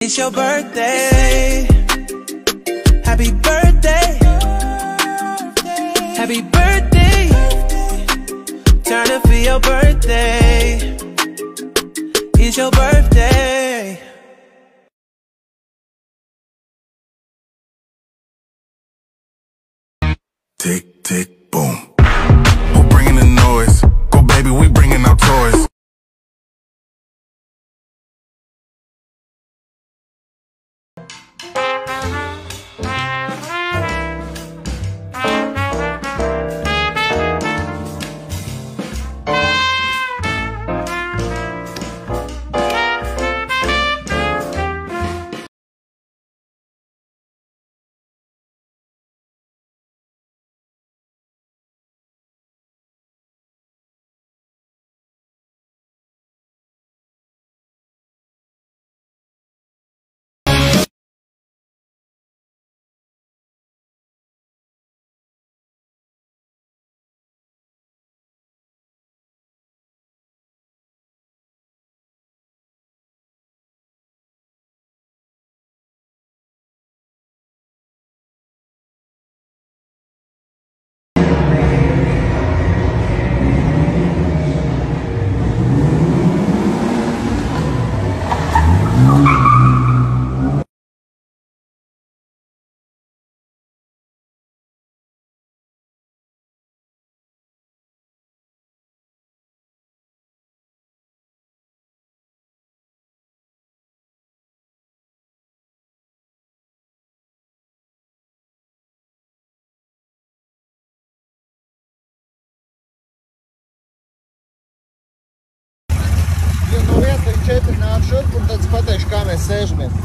It's your birthday. Happy birthday. Happy birthday. Turn up for your birthday. It's your birthday. Tick, tick, boom. Who bringing the noise? Go baby, we bringing our toys. No 1 līdz 4 nāk šurp, un tad es pateikšu, kā mēs sēžamies.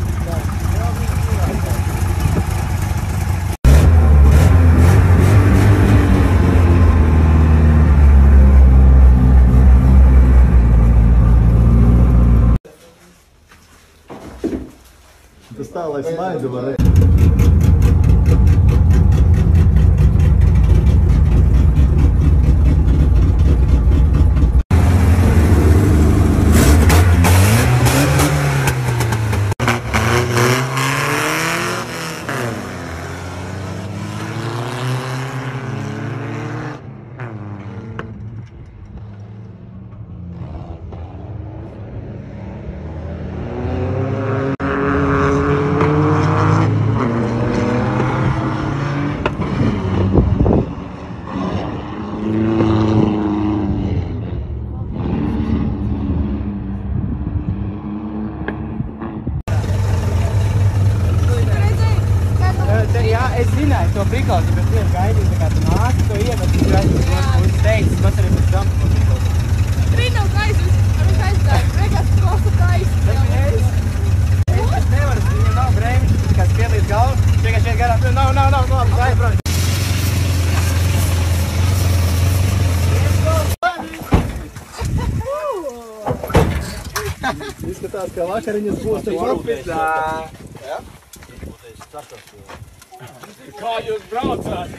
Tas tā, lai smaidu var. Jā, es zināju to prikausi, bet es gaidīju, kā tu nāci to iemet, tu esi teicis, kas arī pēc tam. Trīt nav taisnus, viņš aizstāja, vienkārši klosta taisnus. Es nevaru, viņam nav brēmiņš, tu tikai spiedlīdz galvu, vienkārši iet garām, nav, aizbrauc. Izskatās, ka vakariņas būs te Grupā. Jā? Kā jūs braucāt?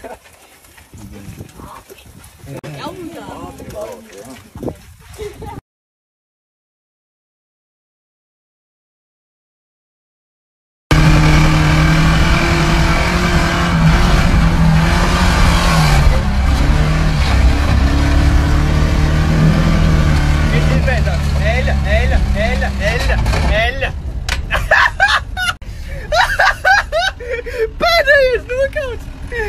Eļa! Pēdējais nokauts!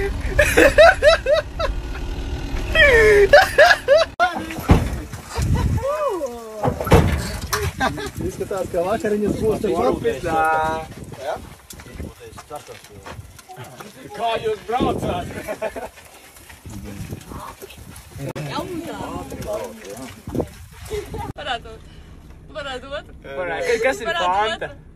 Izskatās, ka vakariņas būs te Grupā. Jā? Kā jūs braucāt? Varētu dot. Kas ir panta?